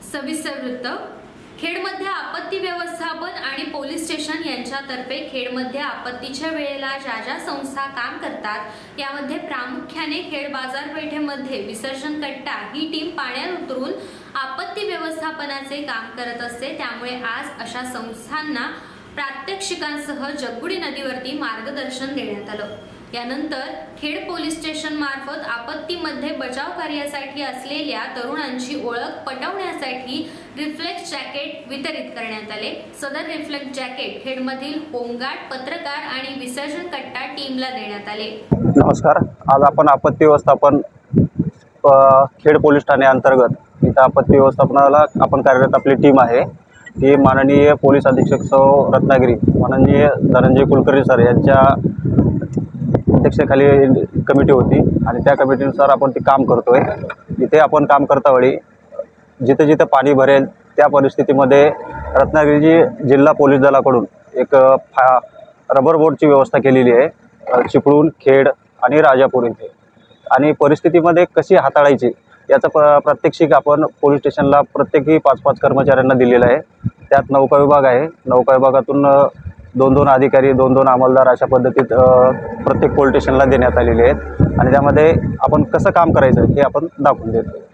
सविस्तर वृत्त। खेडमध्ये आपत्ती व्यवस्थापन आणि पोलीस स्टेशन यांच्यातर्फे खेडमध्ये आपत्तीच्या वेळेला ज्या संस्था काम करतात यामध्ये प्रामुख्याने खेड बाजारपेठेमध्ये विसर्जन कट्टा ही टीम पाण्यात उतरून आपत्ती व्यवस्थापनाचे काम करत असते। त्यामुळे आज अशा संस्थांना प्रात्यक्षिकांसह जगबुडी नदीवरती मार्गदर्शन देण्यात आलं। यानंतर खेड पोलीस स्टेशन मार्फत आपत्तीमध्ये बचाव कार्यासाठी असलेल्या तरुणांची ओळख पटवण्यासाठी रिफ्लेक्स जॅकेट वितरित करण्यात आले। सदर रिफ्लेक्स जॅकेट खेडमधील होमगार्ड, पत्रकार आणि विसर्जन कट्टा टीमला देण्यात आले। नमस्कार, आज आपण आपत्ती व्यवस्थापन खेड पोलीस ठाणे अंतर्गत इथं आपत्ती व्यवस्थापनाला आपण कार्यरत आपली टीम आहे। ही माननीय पोलीस अधीक्षक सौ रत्नागिरी, माननीय धनंजय कुलकर्णी सर यांच्या अध्यक्षतेखाली कमिटी होती आणि त्या कमिटीनुसार आपण ते काम करतोय। इथे आपण काम करता वेळी जिथे जिथे पाणी भरेल त्या परिस्थितीमध्ये रत्नागिरी जिल्हा पोलीस दलाकडून एक रबर बोटची व्यवस्था केलेली आहे चिपळूण, खेड आणि राजापूर इथे। आणि परिस्थितीमध्ये कशी हाताळायची याचा प्रात्यक्षिक आपण पोलीस स्टेशनला प्रत्येकी 5-5 कर्मचाऱ्यांना दिलेला आहे। त्यात नौका विभाग आहे, नौका विभागातून 2-2 अधिकारी, 2-2 अंमलदार अशा पद्धतीत प्रत्येक पोलीस स्टेशनला देण्यात आलेले आहेत आणि त्यामध्ये आपण कसं काम करायचं हे आपण दाखवून देतो।